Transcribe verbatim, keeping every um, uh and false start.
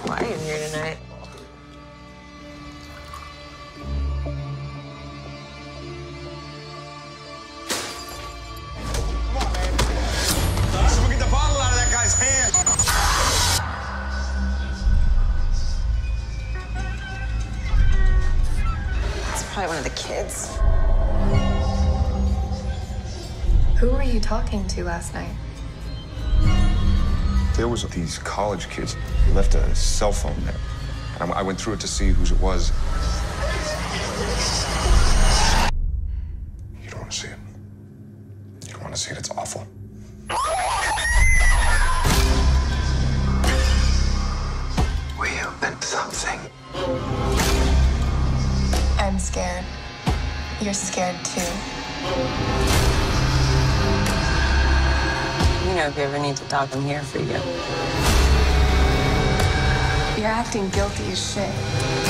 quiet in here tonight. Come on, man. Someone get the bottle out of that guy's hand. It's probably one of the kids. Who were you talking to last night? There was these college kids who left a cell phone there. And I went through it to see whose it was. You don't want to see it. You don't want to see it. It's awful. We opened something. I'm scared. You're scared too. You know, if you ever need to talk, I'm here for you. You're acting guilty as shit.